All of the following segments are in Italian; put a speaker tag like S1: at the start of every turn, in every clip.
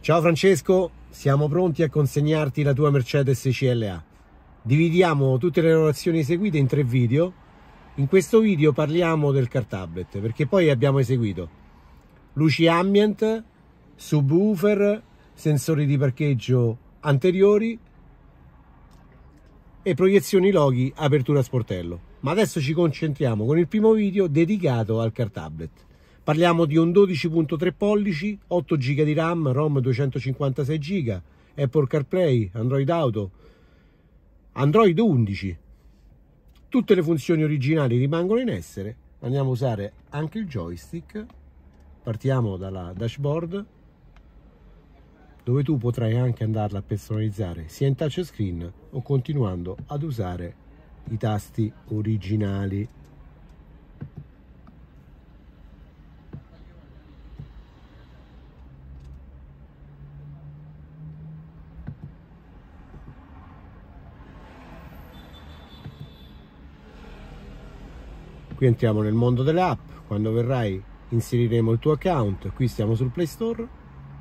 S1: Ciao Francesco, siamo pronti a consegnarti la tua Mercedes CLA. Dividiamo tutte le lavorazioni eseguite in 3 video. In questo video parliamo del car tablet, perché poi abbiamo eseguito luci ambient, subwoofer, sensori di parcheggio anteriori e proiezioni loghi apertura sportello. Ma adesso ci concentriamo con il primo video dedicato al car tablet. Parliamo di un 12.3 pollici, 8 GB di RAM, ROM 256 GB, Apple CarPlay, Android Auto, Android 11. Tutte le funzioni originali rimangono in essere. Andiamo a usare anche il joystick. Partiamo dalla dashboard, dove tu potrai anche andarla a personalizzare sia in touchscreen o continuando ad usare i tasti originali. Qui entriamo nel mondo delle app. Quando verrai inseriremo il tuo account. Qui stiamo sul Play Store.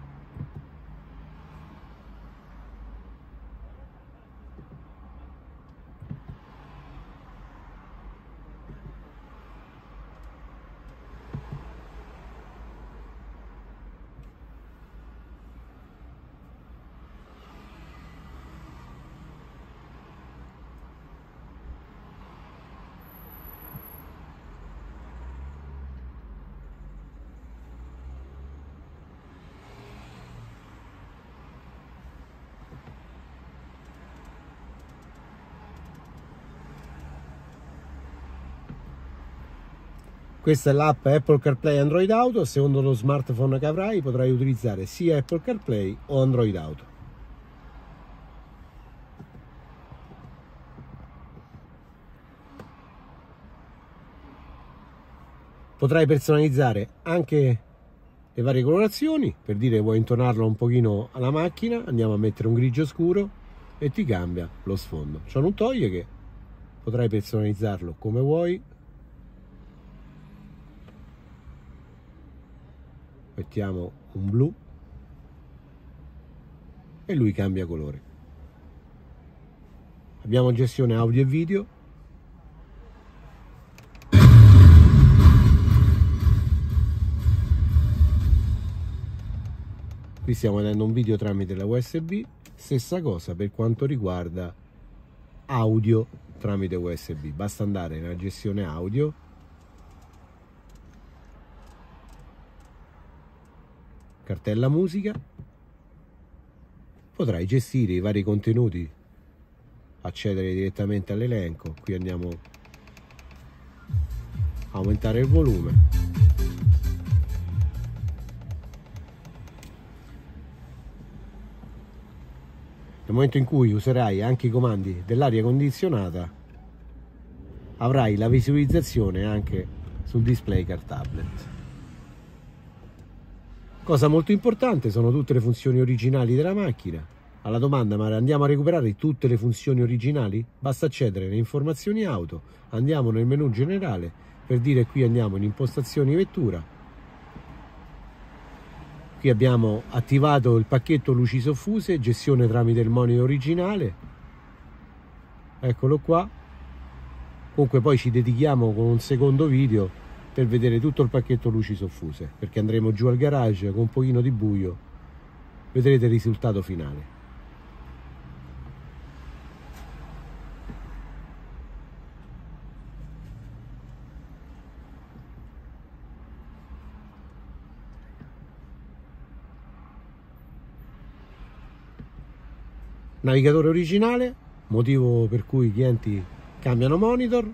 S1: Questa è l'app Apple CarPlay Android Auto. Secondo lo smartphone che avrai potrai utilizzare sia Apple CarPlay o Android Auto. Potrai personalizzare anche le varie colorazioni, per dire vuoi intonarlo un pochino alla macchina, andiamo a mettere un grigio scuro e ti cambia lo sfondo. Ciò non toglie che potrai personalizzarlo come vuoi. Mettiamo un blu e lui cambia colore. Abbiamo gestione audio e video. Qui stiamo vedendo un video tramite la USB. Stessa cosa per quanto riguarda audio tramite USB. Basta andare nella gestione audio, cartella musica, potrai gestire i vari contenuti, accedere direttamente all'elenco. Qui andiamo a aumentare il volume, nel momento in cui userai anche i comandi dell'aria condizionata avrai la visualizzazione anche sul display car tablet. Cosa molto importante, sono tutte le funzioni originali della macchina. Alla domanda, ma andiamo a recuperare tutte le funzioni originali? Basta accedere alle informazioni auto, andiamo nel menu generale, per dire qui andiamo in impostazioni vettura. Qui abbiamo attivato il pacchetto luci soffuse, gestione tramite il monitor originale. Eccolo qua. Comunque poi ci dedichiamo con un secondo video per vedere tutto il pacchetto luci soffuse, perché andremo giù al garage con un pochino di buio, vedrete il risultato finale. Navigatore originale, motivo per cui i clienti cambiano monitor.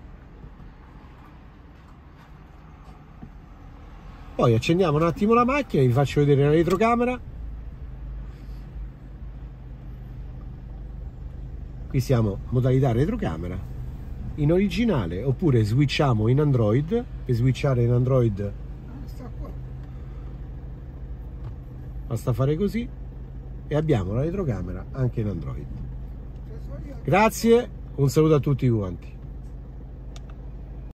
S1: Poi accendiamo un attimo la macchina, vi faccio vedere la retrocamera. Qui siamo modalità retrocamera in originale, oppure switchiamo in Android. Per switchare in Android basta fare così e abbiamo la retrocamera anche in Android. Grazie, un saluto a tutti quanti.